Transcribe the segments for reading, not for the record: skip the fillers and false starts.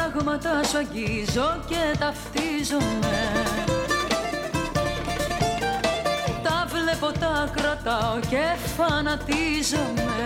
πράγματα σου αγγίζω και ταυτίζομαι. Τα βλέπω, τα κρατάω και φανατίζομαι.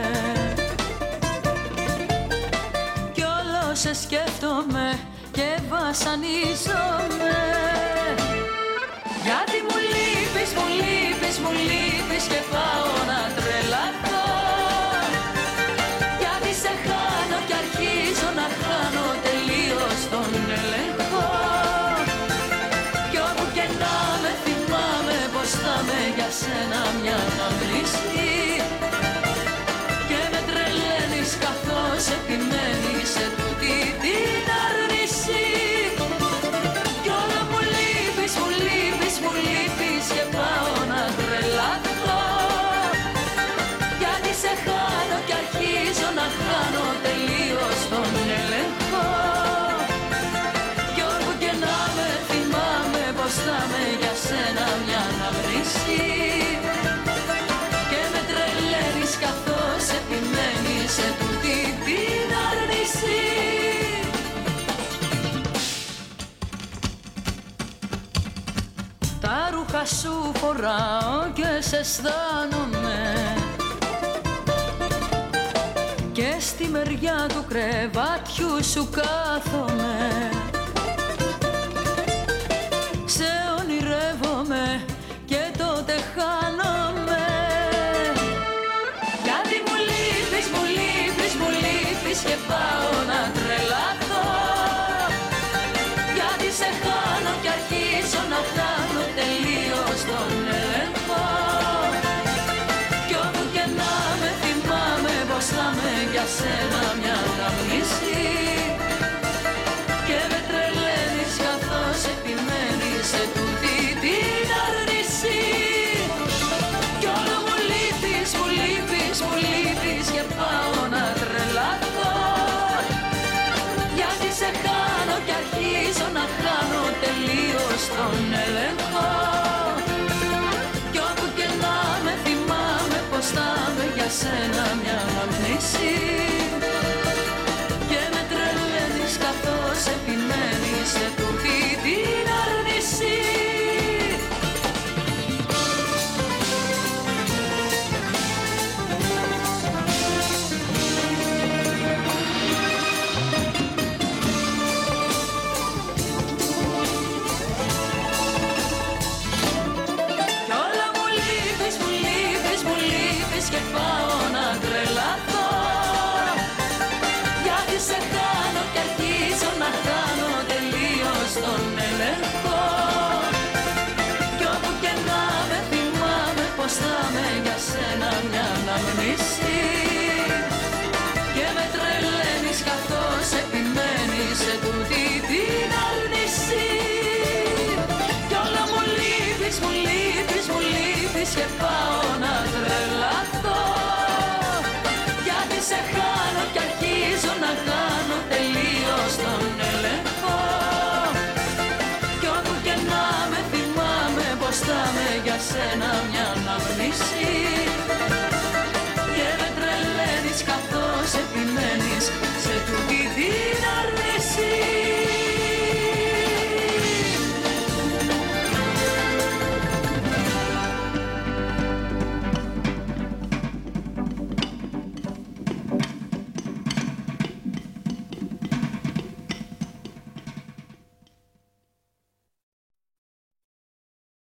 Κι όλο σε σκέφτομαι και βασανίζομαι. Γιατί μου λείπεις, μου λείπεις, μου λείπεις και πάω να τρελαθώ. Γιατί σε χάνω κι αρχίζω να χάνω τελείως τον έλεγχο. Κι όπου και να με θυμάμαι πως θα με για σένα μια αναμνήση. Και με τρελαίνεις καθώς επιμένεις σε τούτη την αρνήση. Κι όλα μου λείπεις, μου λείπεις, μου λείπεις και πάω να τρελαθώ. Γιατί σε χάνω κι αρχίζω να χάνω τελείως τον έλεγχο. Κι όπου και να με θυμάμαι πως θα με για σένα μια αναμνήση. Και με τρελαίνεις καθώς επιμένεις σε τούτη την αρνήση. Τα ρούχα σου φοράω και σε αισθάνομαι. Και στη μεριά του κρεβάτιου σου κάθομαι. Σε ονειρεύομαι και τότε χάνομαι. Γιατί μου λείπεις, μου λείπεις, μου λείπεις και πάω να τρελαθώ. Γιατί σε χάνω κι αρχίζω να χάνω τελείως τον έλεγχο. Κι όπου και να με θυμάμαι πως θα με για σένα μια αναμνήση. Και με τρελαίνεις καθώς επιμένεις σε τούτη την αρνήση. Κι όλο μου λείπεις, μου λείπεις, μου λείπεις και πάω να τρελαθώ. Γιατί σε χάνω κι αρχίζω να χάνω τελείως τον έλεγχο. Κι όπου και να με θυμάμαι πως θα με για σένα μια αναμνήση.